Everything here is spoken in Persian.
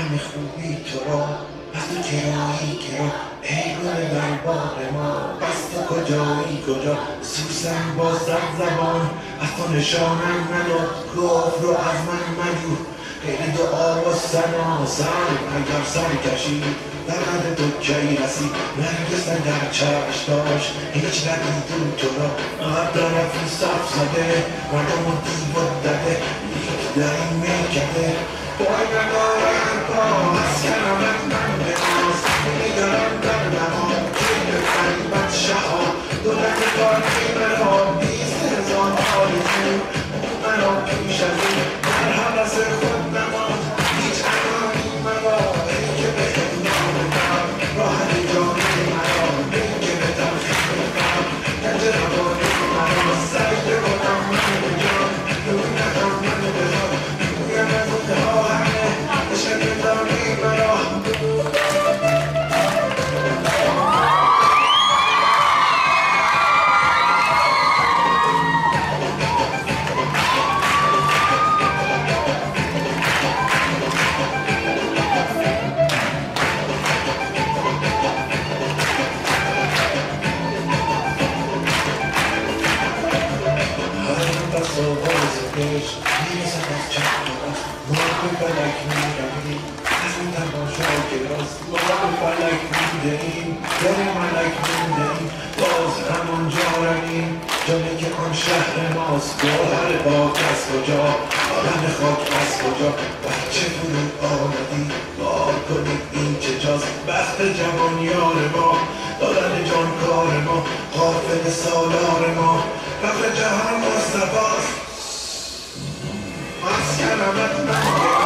همه خوبی تو را پس تو کرا ای گل در باغ ما پس تو کجایی کجا سوسن با زبان از تو نشانم نداد گفت رو از من مجو خیلی دعا و سنا اگر سر کشید در قدر تو کی رسید نرگس در چشم داشت هیچ ندیدون تو را فقط طرفی صف زده مردم و دیو و دده لیک در این میکده پای ندارن پا از کرمت من به ناز نگرم در نهان که بفریبت شها دولت کاری مرا 20,000 آرزو مرا پیش از این در حوث خود نماند هیچ عنانی مرا ای که به امنان من راحت جانی مرا ای که به تلخیص من گنج روانی مرا سجده کنم من به جان روی ندم من به جان روی نزده ها همه عشق دانی مرا میرسد از چند راست مرد به فلک میرویم از این تماشا که راست مرد به فلک میدهیم در ملک میدهیم باز همانجا رویم جایی که آن شهر ماست گوهر پاک از کجا آدم خاک از کجا بچه فرود آمدی بار کنید این چه جاست بخت جوانیار ما دادن جان کار ما قافل سالار ما فقر جهان مصطفاست از کرمت من